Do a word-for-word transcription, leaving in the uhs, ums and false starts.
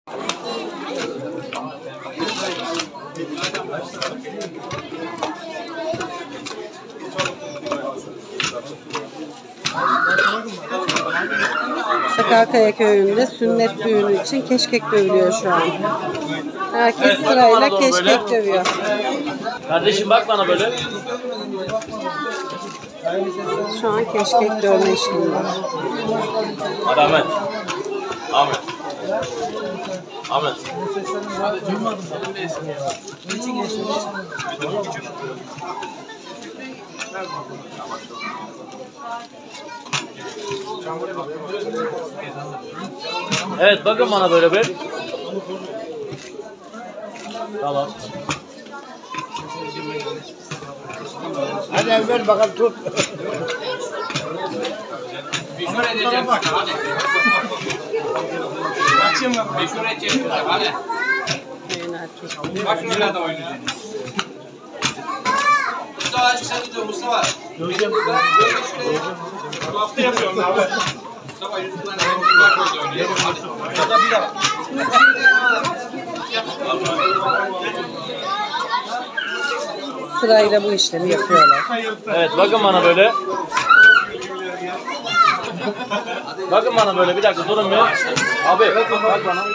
Sakarkaya köyünde sünnet düğünü için keşkek dövülüyor şu an. Herkes evet, sırayla keşkek böyle dövüyor. Kardeşim bak bana böyle. Şu an keşkek dövme işlemi var. Hadi Ahmet. Ahmet. Ahmet. Evet bakın bana böyle bir. Tamam. Hadi ver bakalım tut. Meşhur edeceğim hadi. Meşhur edeceğim hadi. Bak şurada da oynayacağız. Mustafa açık sen de Mustafa. Döveceğim. Bu hafta yapıyorum abi. Mustafa yüzünden bak orada oynayalım. Hadi bir daha. Sırayla bu işlemi yapıyorlar. Evet bakın bana böyle. Bakın bana böyle bir dakika durun bir. Abi bak bana.